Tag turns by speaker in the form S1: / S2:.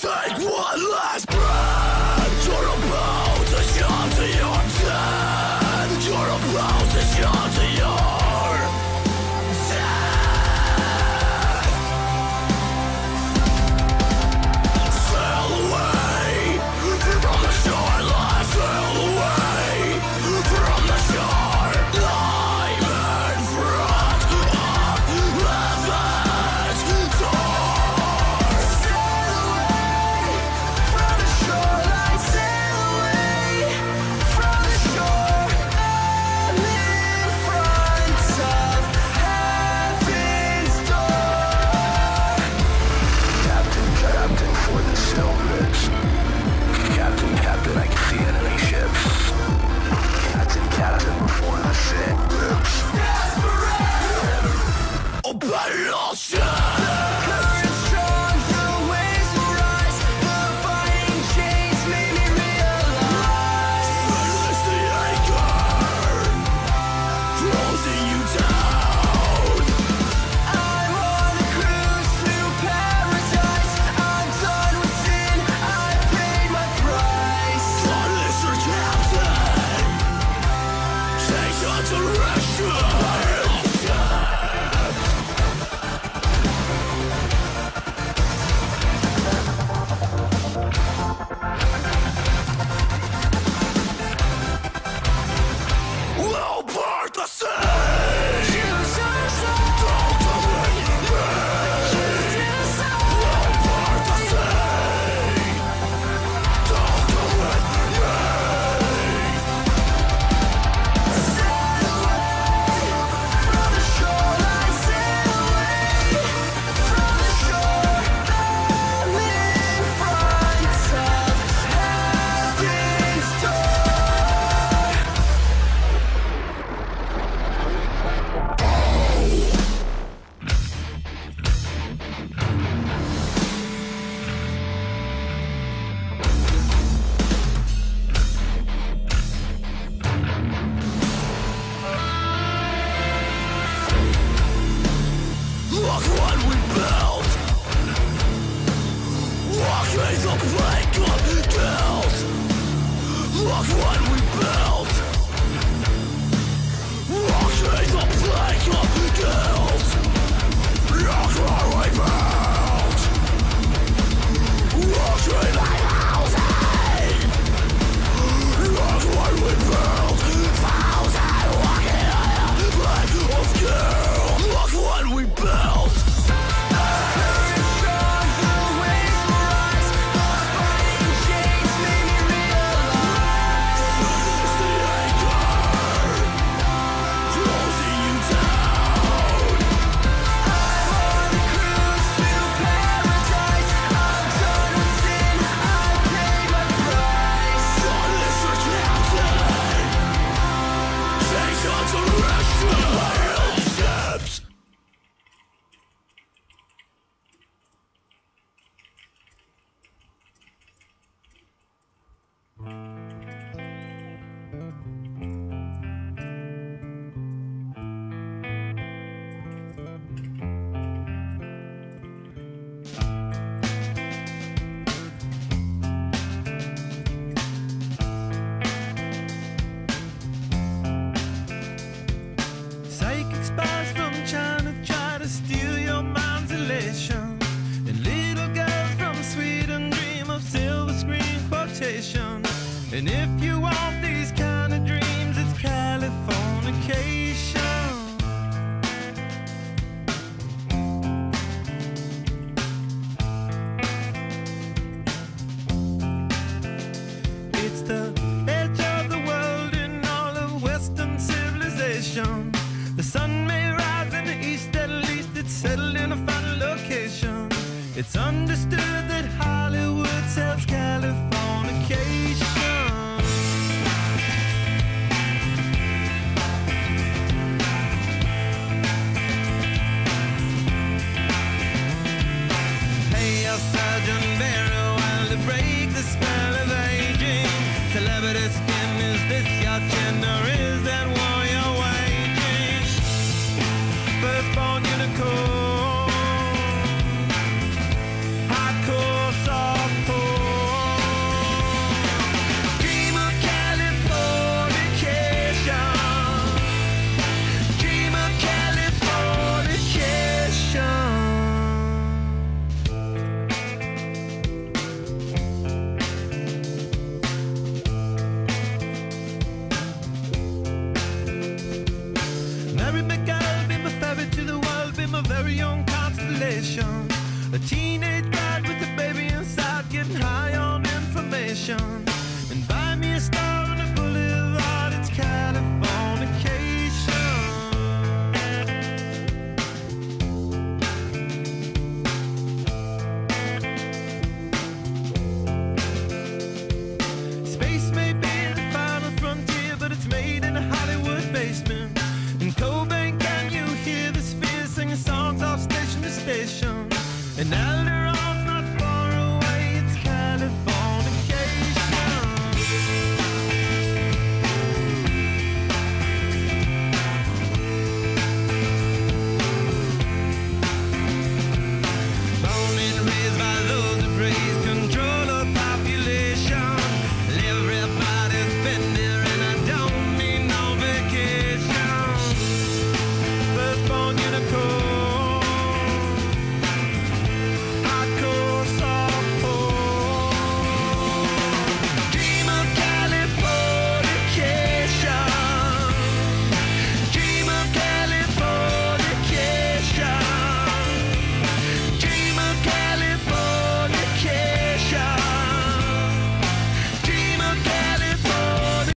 S1: Take one last breath. You're about to shout to your death. You're about to shout to your death. Sail away from the shoreline. Sail away from the shore. I'm in front of heaven's door. Sail away from the shoreline. Sail away from the shore. I'm in front of heaven's door. Captain, Captain, for the sailors. Captain, Captain, I can see enemy ships. Captain, Captain, before the sin rips. Oh, battleship! The current's strong, the waves will rise. The binding chains made me realize. Release the anchor, closing you down. I'm on a cruise to paradise. I'm done with sin, I paid my price. Unleash your captain, change your direction. We'll part the sea. Don't come in me. We'll part the sea. Don't come in me. Sail away from the shoreline. Sail away from the shore. I'm in front of heaven's door. Look what we built. Walking the plank of guilt. Look what we built. Walking the plank of guilt. Look what we built. Walking the housing. Look what we built. Thousand walking on the plank of guilt. Look what we built. Current's strong, the waves will rise. The binding chains made me realize. Release the anchor, closing you down. I'm on a cruise to paradise. I'm done with sin, I paid my price. Unleash your captain, change your direction. Battleships.
S2: Psychic spies from China try to steal your mind's elation. And little girls from Sweden dream of silver screen quotation. And if you want these kind of dreams, it's Californication. It's the edge of the world in all of Western civilization. The sun may rise in the east, at least it's settled in a final location. It's understood that Hollywood sells Californication. Pay your surgeon very well to break the spell of aging. Celebrity skin, is this your chin or is that war you're waging? Firstborn unicorn, hardcore soft a very young constellation. A teenage bride with a baby inside, getting high on information.